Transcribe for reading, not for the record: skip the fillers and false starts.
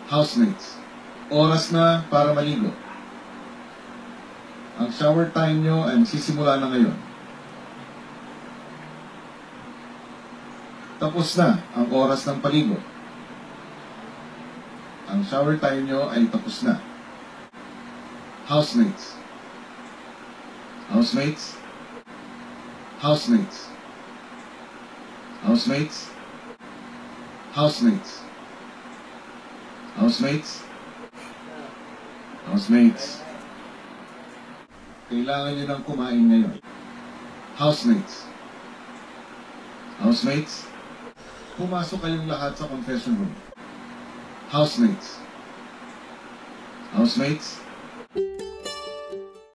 Housemates, oras na para maligo. Ang shower time nyo ay magsisimula na ngayon. Tapos na ang oras ng paligo. Ang shower time nyo ay tapos na. Housemates. Housemates. Housemates. Housemates. Housemates. Housemates. Housemates. Kailangan nyo nang kumain ngayon. Housemates. Housemates. Pumasok kayong lahat sa confession room. Housemates. Housemates.